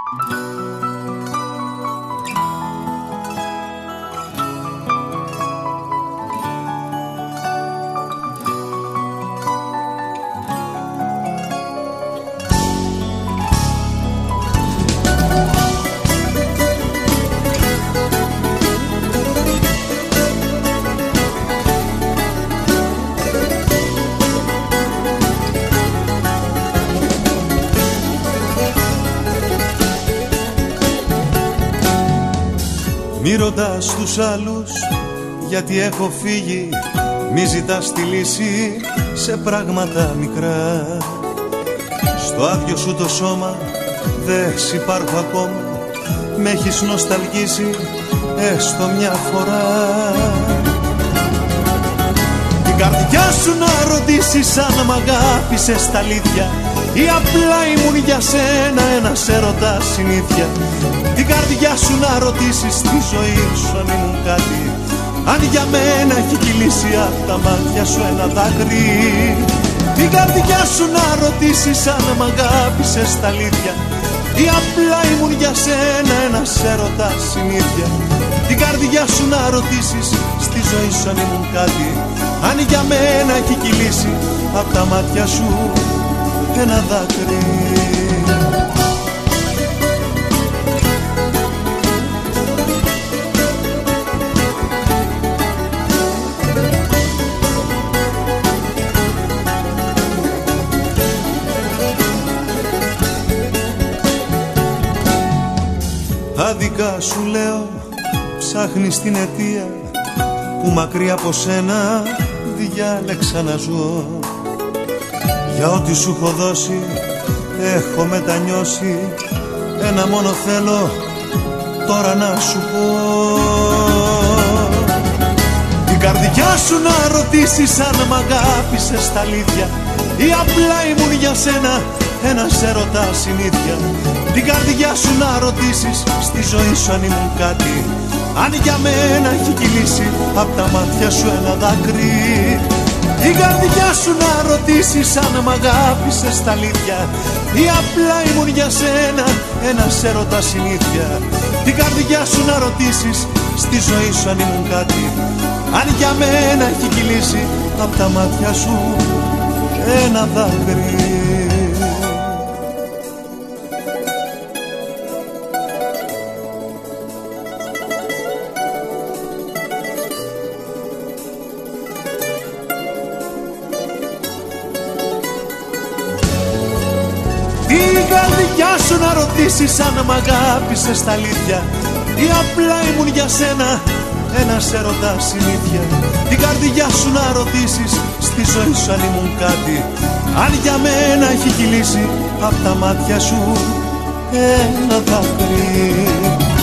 Μη ρωτάς τους άλλους γιατί έχω φύγει, μη ζητάς τη λύση σε πράγματα μικρά. Στο άδειο σου το σώμα δεν σ' υπάρχω ακόμα, μ' έχεις νοσταλγήσει έστω μια φορά. Την καρδιά σου να ρωτήσεις αν μ' αγάπησες στα αλήθεια ή απλά ήμουν για σένα ένας έρωτας συνήθεια. Την καρδιά σου να ρωτήσεις στη ζωή σου αν ήμουν κάτι, αν για μένα έχει κυλήσει απ' τα μάτια σου ένα δάκρυ. Την καρδιά σου να ρωτήσεις αν μ' αγάπησες στα αλήθεια ή απλά ήμουν για σένα ένας έρωτας συνήθεια. Την καρδιά σου να ρωτήσεις στη ζωή σου αν ήμουν κάτι, αν για μένα έχει κυλήσει απ' τα μάτια σου ένα δάκρυ. Άδικα σου λέω, ψάχνεις την αιτία που μακριά από σένα διάλεξα να ζω. Για ό,τι σου έχω δώσει έχω μετανιώσει, ένα μόνο θέλω τώρα να σου πω. Την καρδιά σου να ρωτήσεις αν μ' αγάπησες στα αλήθεια ή απλά ήμουν για σένα ένας έρωτας συνήθεια. Την καρδιά σου να ρωτήσεις στη ζωή σου αν ήμουν κάτι, αν για μένα έχει κυλήσει απ' τα μάτια σου ένα δάκρυ. Την καρδιά σου να ρωτήσεις αν μ' αγάπησες στα αλήθεια ή απλά ήμουν για σένα ένας έρωτας συνήθεια. Την καρδιά σου να ρωτήσεις στη ζωή σου αν ήμουν κάτι, αν για μένα έχει κυλήσει απ' τα μάτια σου ένα δάκρυ. Την καρδιά σου να ρωτήσεις αν μ' αγάπησες στα αλήθεια ή απλά ήμουν για σένα ένας έρωτας συνήθεια. Την καρδιά σου να ρωτήσεις στη ζωή σου αν ήμουν κάτι, αν για μένα έχει κυλήσει απ' τα μάτια σου ένα δάκρυ.